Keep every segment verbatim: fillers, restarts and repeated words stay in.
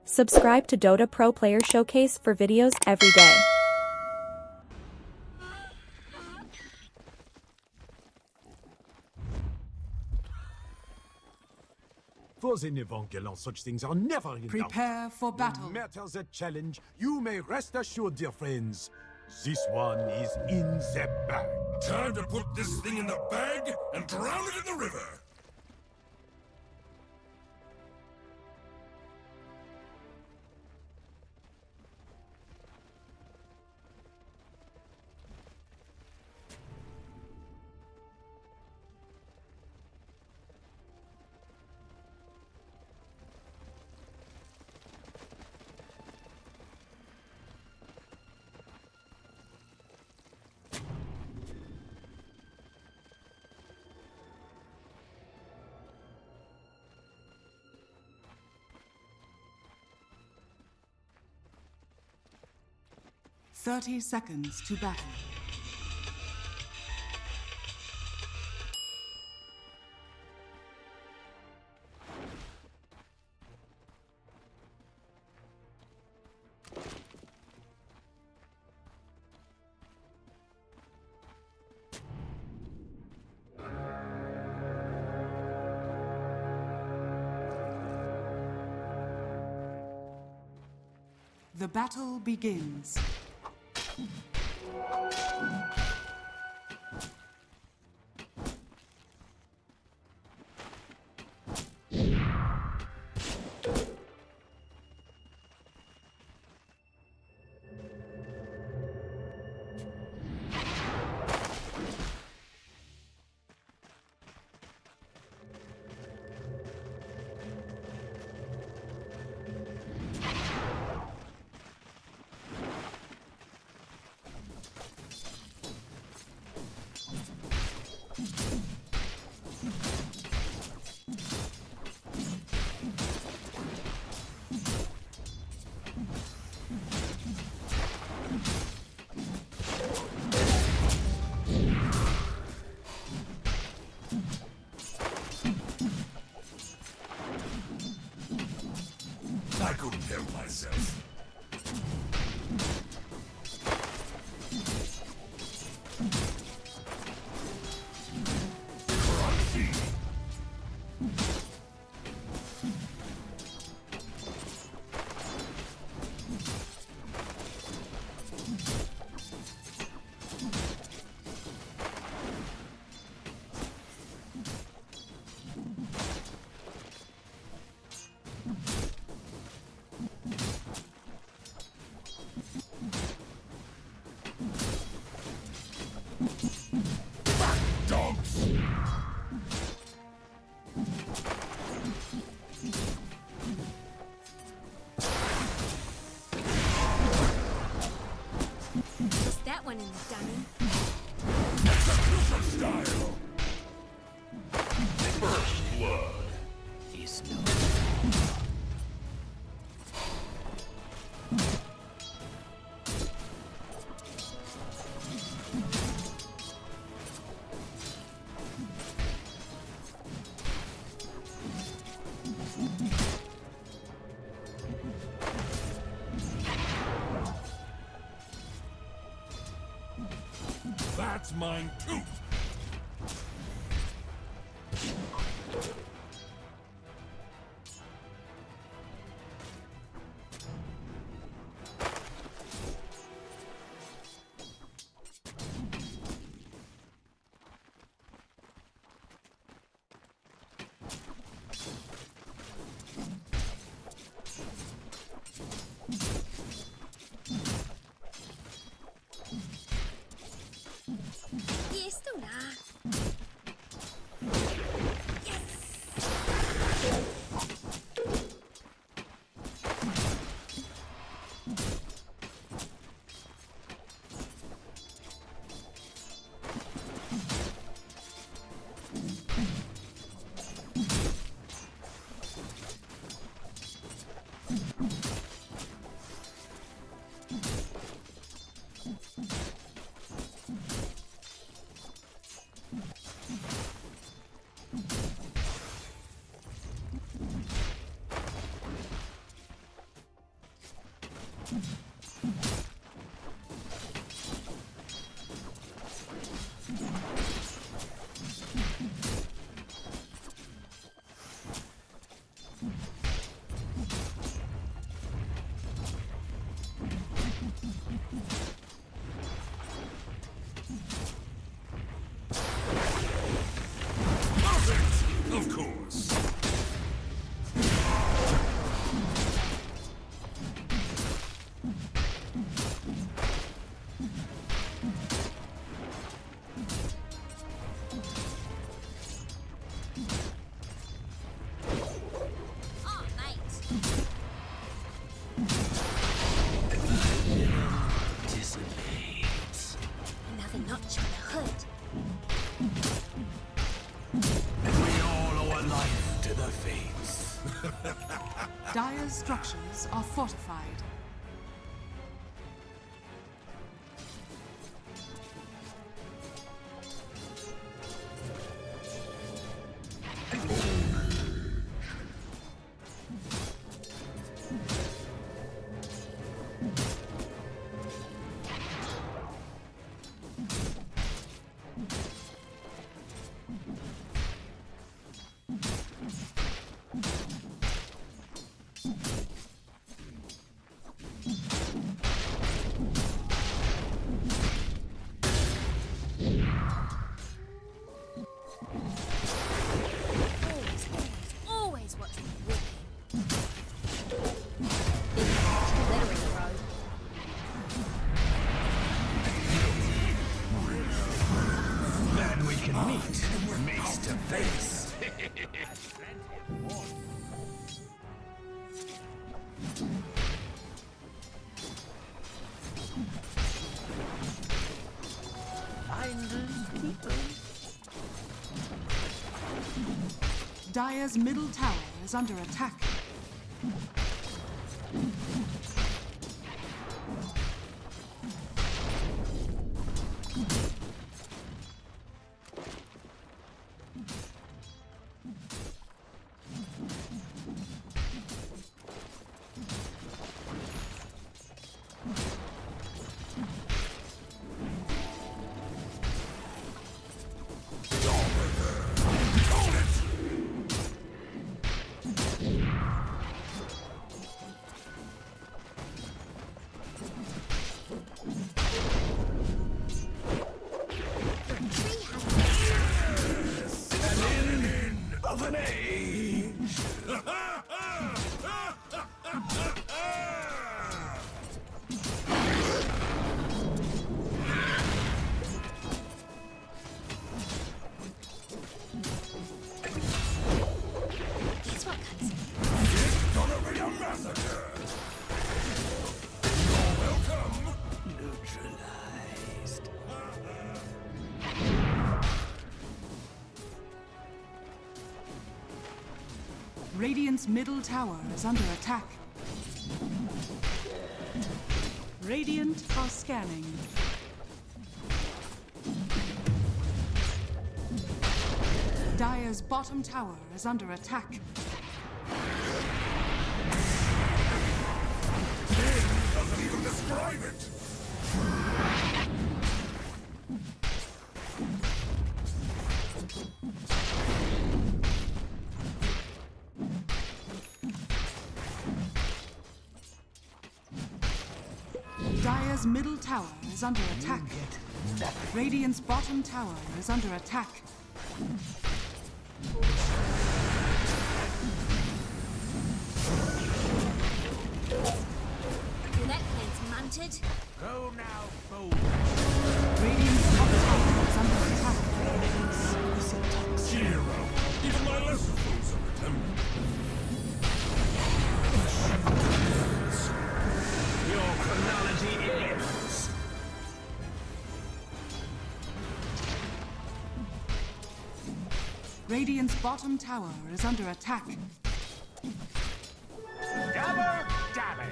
Subscribe to Dota Pro Player Showcase for videos every day. For the Nevangelan, such things are never in doubt. Prepare for battle. No matter the challenge, you may rest assured, dear friends. This one is in the bag. Time to put this thing in the bag and drown it in the river! Thirty seconds to battle. The battle begins. I couldn't help myself. Crunchy. That one in the dummy. Execution style. First blood. Is no. That's mine too. Of course. Oh, mate. Dissipates. Another notch on the hood. We all owe a life to the fates. Dire's structures are fortified. Always, always, always watch me walking. Big glittering road. Then we can meet face to face. Dire's middle tower is under attack. Of an age. Guess what, cunts? It's gonna be a massacre. You're welcome. Neutralized. Radiant's middle tower is under attack. Radiant are scanning. Dire's bottom tower is under attack. Doesn't even describe it. Dire's middle tower is under attack. Radiant's bottom tower is under attack. That plan's munted. Go now, fool. Radiant's top tower is under attack. Zero. Even my lesser fools are retempered. Your chronology ends. Radiant's bottom tower is under attack. Double damage.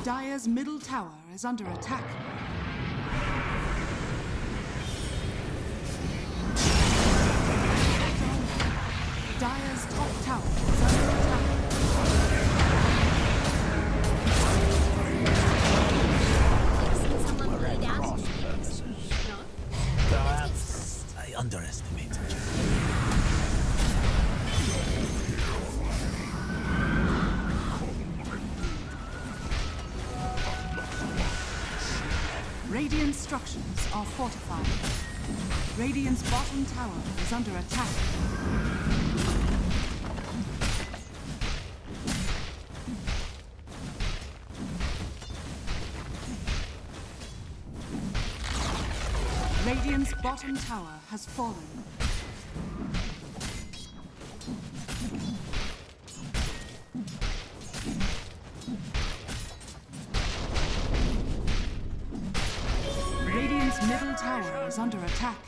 Dire's middle tower is under attack. Dire's top tower is under attack. Someone laid out. No? Perhaps I underestimated you. Radiant structures are fortified. Radiant's bottom tower is under attack. Radiant's bottom tower has fallen. Radiant's middle tower is under attack.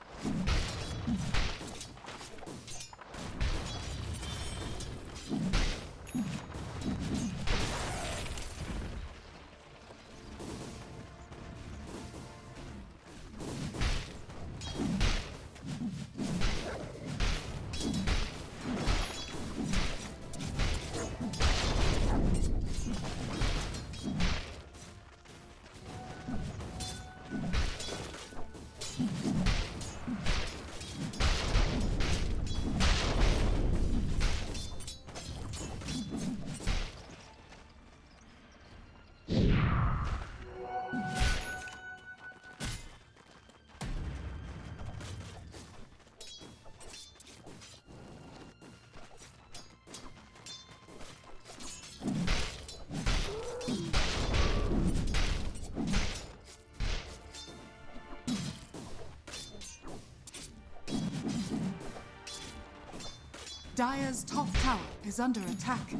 Dire's top tower is under attack.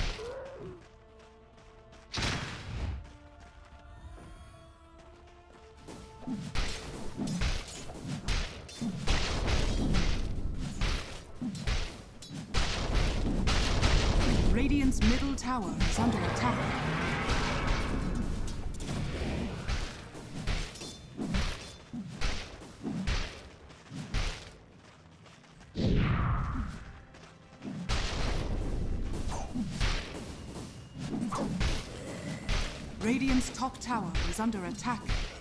Radiant's middle tower is under attack. Radiant's top tower is under attack.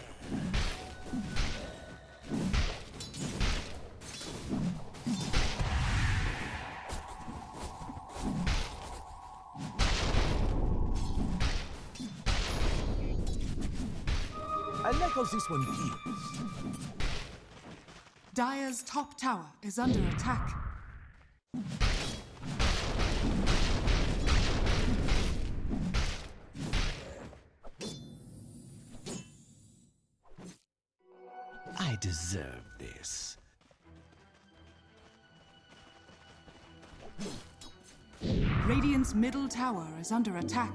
I like how this one feels. Dire's top tower is under attack. I deserve this. Radiant's middle tower is under attack.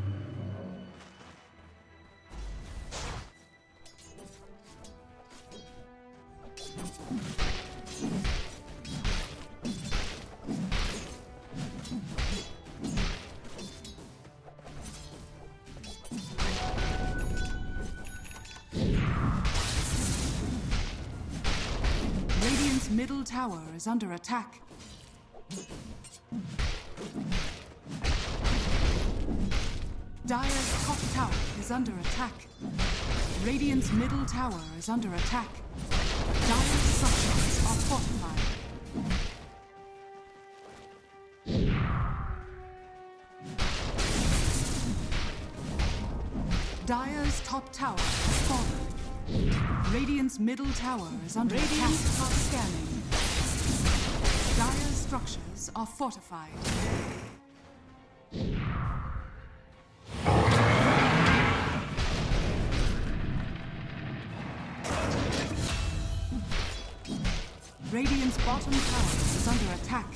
Radiant's middle tower is under attack. Dire's top tower is under attack. Radiant's middle tower is under attack. Dire's structures are fortified. Dire's top tower has fallen. Radiant's middle tower is under attack. Radiant's top scanning. Dire's structures are fortified. Radiant's bottom tower is under attack.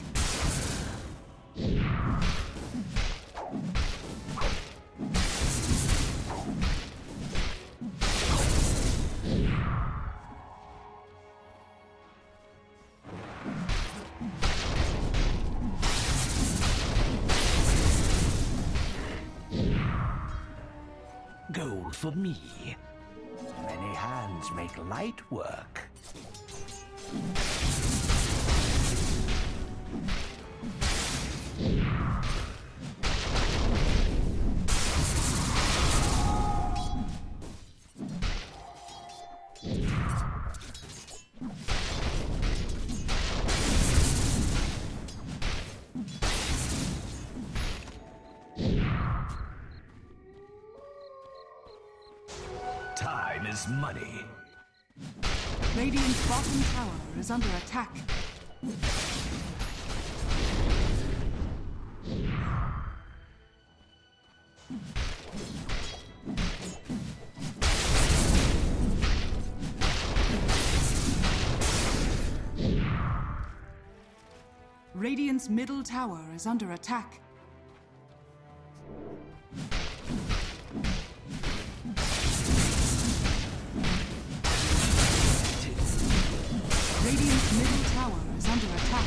gold for me. Many hands make light work. Time is money. Radiant's bottom tower is under attack. Radiant's middle tower is under attack. Radiant's middle tower is under attack.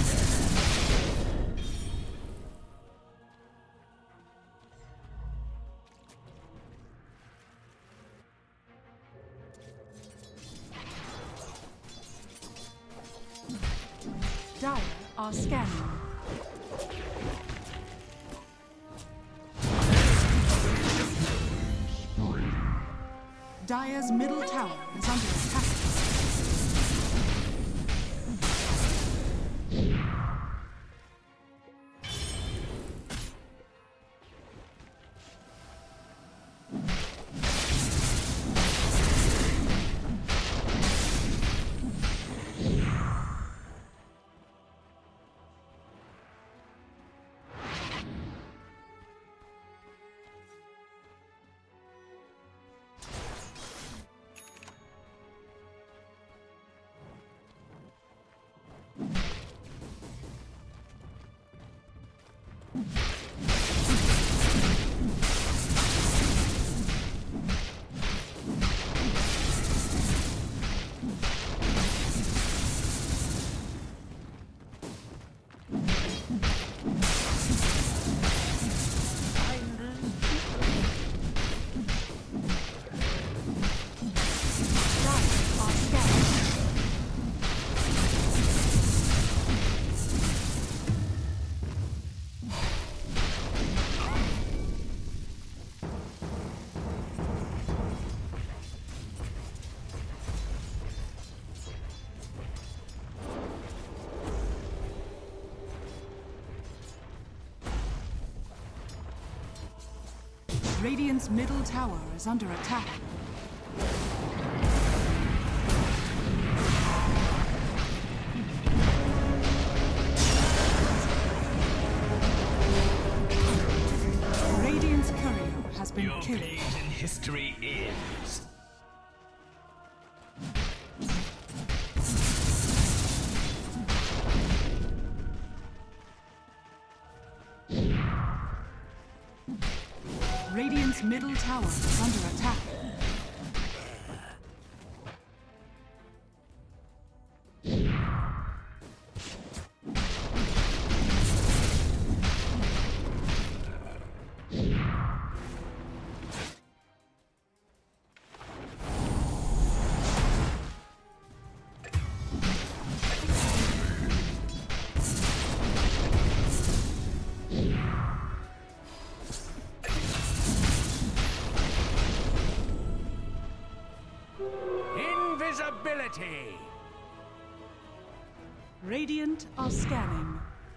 Dire are scanning. Dire's middle tower is under attack. Radiant's middle tower is under attack. Radiant's courier has been Your killed. page in history ends. Radiant's middle tower is under attack. Invisibility! Radiant are scanning.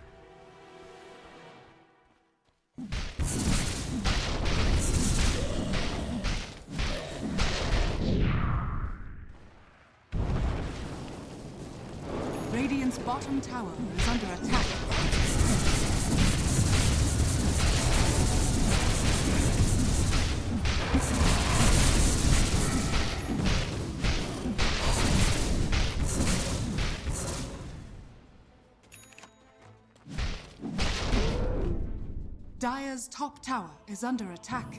Radiant's bottom tower is under attack. Dire's top tower is under attack.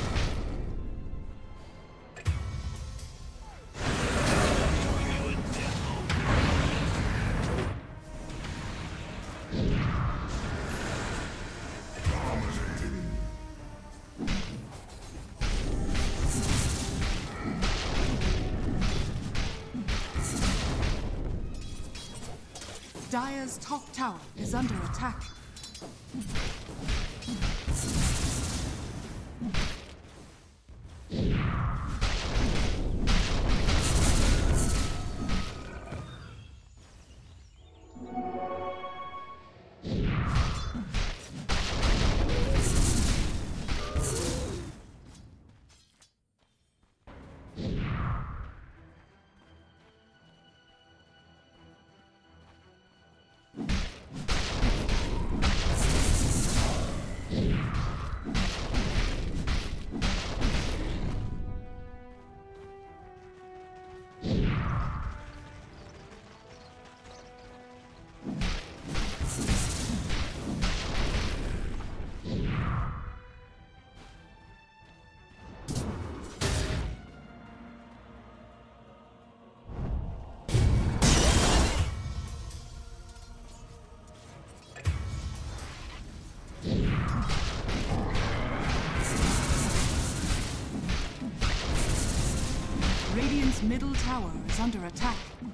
Your death Dire's top tower is under attack. Radiant's middle tower is under attack.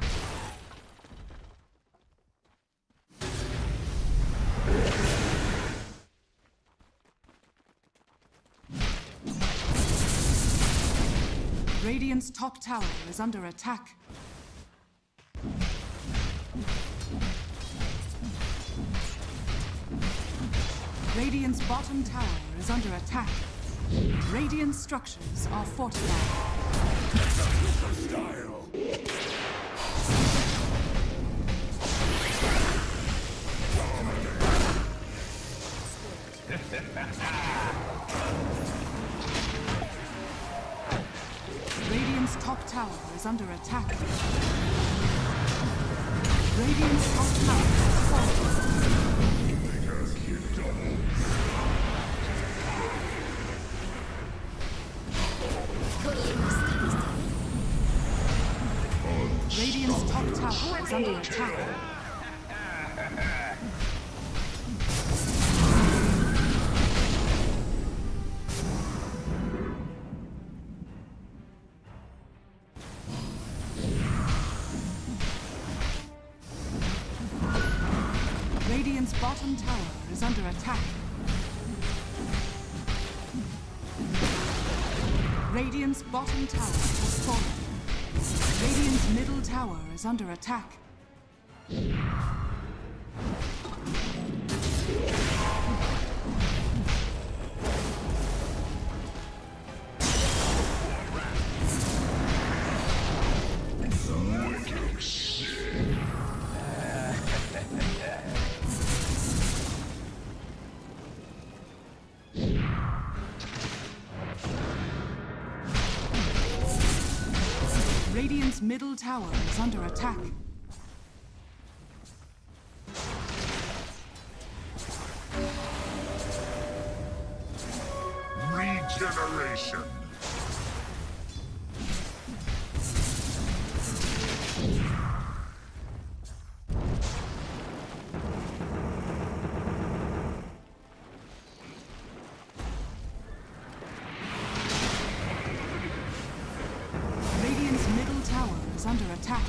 Radiant's top tower is under attack. Radiant's bottom tower is under attack. Radiant structures are fortified. Style. Radiant's top tower is under attack. Radiant's top tower is falling. Radiant's top tower is under attack. Radiant's bottom tower is under attack. Radiant's bottom tower has fallen. Radiant's middle tower is under attack. Radiant's middle tower is under attack. Regeneration. Radiant's middle tower is under attack.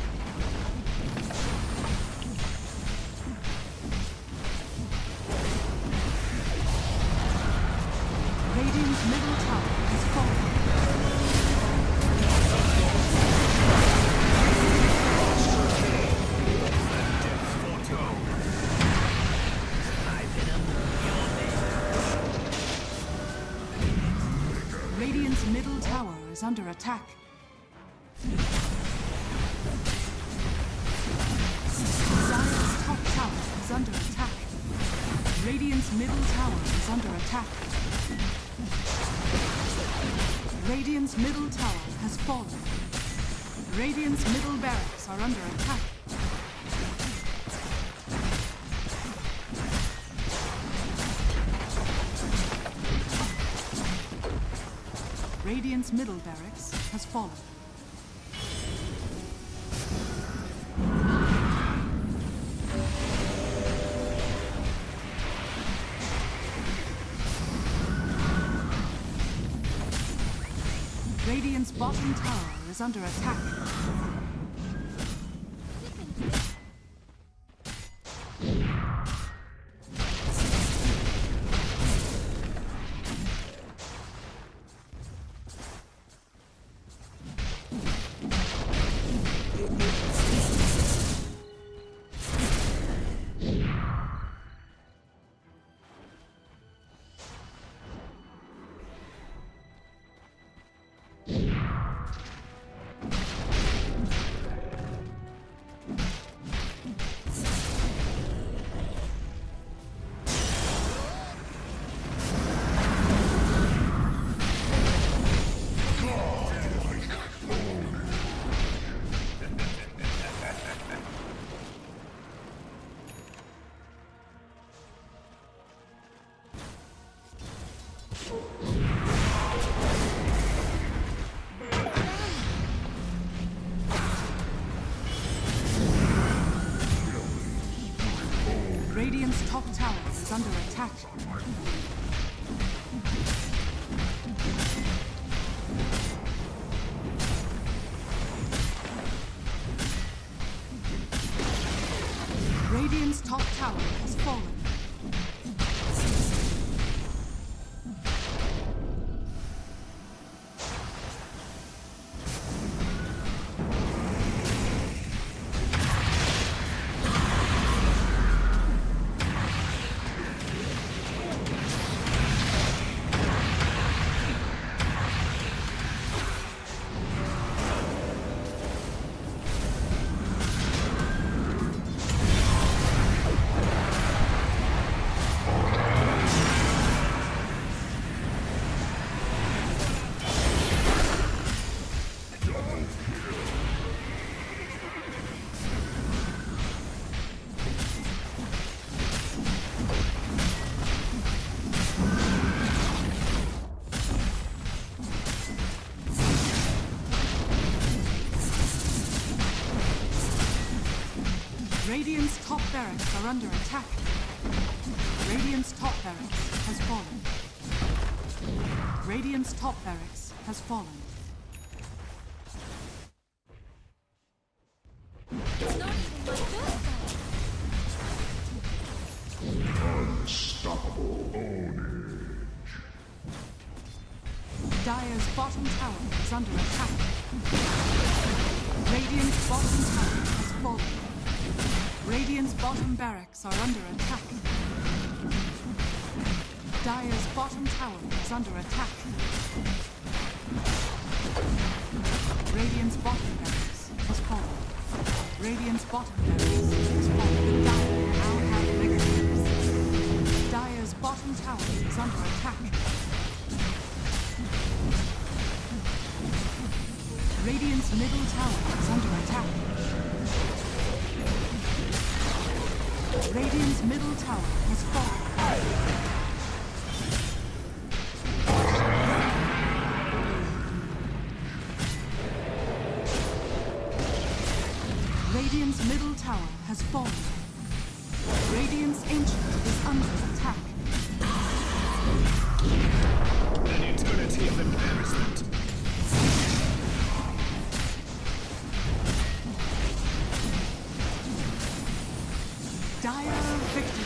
Radiant's middle tower has fallen. Radiant's middle tower is under attack. Dire's top tower is under attack. Radiant's middle tower is under attack. Radiant's middle tower has fallen. Radiant's middle barracks are under attack. Radiant's middle barracks has fallen. Radiant's bottom tower is under attack. Radiant's top tower is under attack. Radiant's top tower has fallen. Radiant's top barracks are under attack. Radiant's top barracks has fallen. Radiant's top barracks has fallen. It's not even my birthday. Unstoppable ownage. Dire's bottom tower is under attack. Radiant's bottom tower has fallen. Radiant's bottom barracks are under attack. Dire's bottom tower is under attack. Radiant's bottom barracks has fallen. Radiant's bottom barracks has fallen. Dire now have victories. Dire's bottom tower is under attack. Radiant's middle tower is under attack. Radiant's middle tower has fallen. Radiant's middle tower has fallen. Radiant's ancient is under attack. An eternity of embarrassment. Dire victory.